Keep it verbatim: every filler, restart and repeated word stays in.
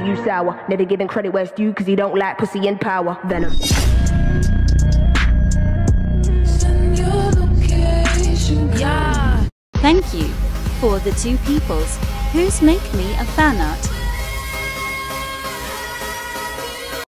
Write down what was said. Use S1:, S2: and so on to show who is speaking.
S1: to you sour. Never giving credit where it's due, cause you don't like pussy and power. Venom.
S2: Send your location.
S3: Yeah.
S4: Thank you for the two peoples who's make me a fan art.